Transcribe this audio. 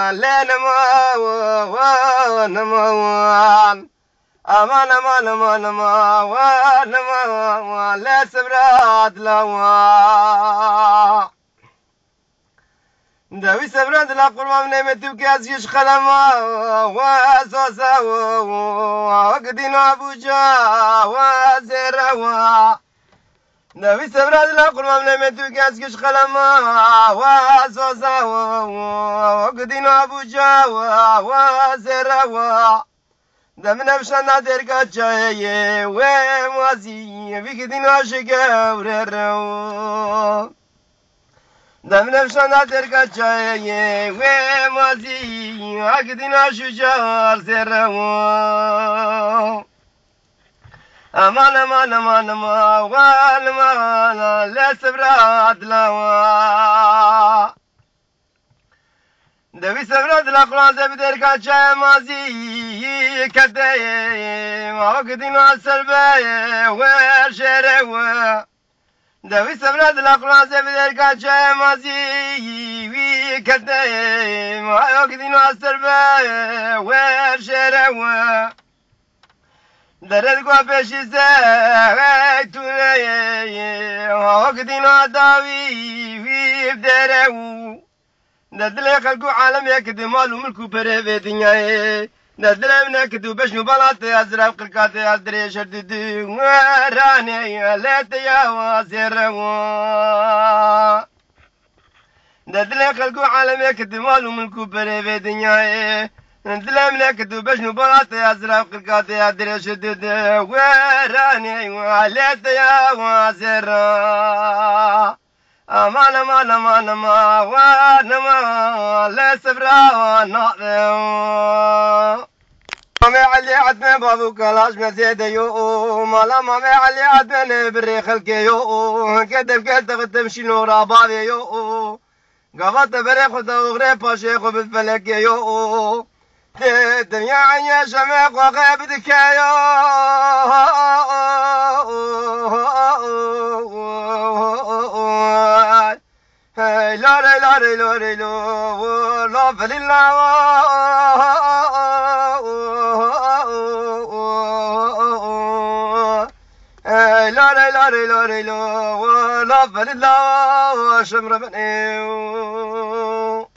نموان امان امان امان امان امان لا سبرات لوا داوي سبرات لا قرب نعمتو كازيش خلما واسوسا وقدينا ابوجا وزروا داوي سبرات لا قرب نعمتو كازيش خلما واسوسا وقدينا ابوجا وزروا دمنا بشنا درجة جاية وموازي بيكدينا شجاورو دمنا بشنا درجة جاية وموازي بيكدينا شجار زرو أمان أمان أمان أمان أمان لا سبرات لوا دوي سبرات الأقران زبدر كاتشا مازي كداي ما وقدنا السلباي وشروا دوي سبرات الأقران زبدر كاتشا مازي كداي ما وقدنا السلباي وشروا درد قبش زايتوني ما وقدنا داوي في بدرو ندلي خلقو عالم يكدي مالو ملكو بريفي دنياي ندلي منكدو باش نبالات ازرق قلقاتي ادري شددي وراني ليت يا وزيروا ندلي خلقو عالم يكدي مالو ملكو بريفي دنياي ندلي منكدو باش نبالات ازرق قلقاتي ادري شددي وراني ليت يا وزيروا امان امان امان امان امان لا سبرا ناظم مامي علي عدنا بابو كلاش مسيد يو مالا مامي علي عدنا بري خلقي يو كدب تمشي نورا بابي يو قفت بري خد وغري باشي خو بالفلك يو الدنيا عيا شميق وغيبتك يو لاري لاري لاري لو لا فليلا لاري لاري لاري لو لا فليلا شمر بني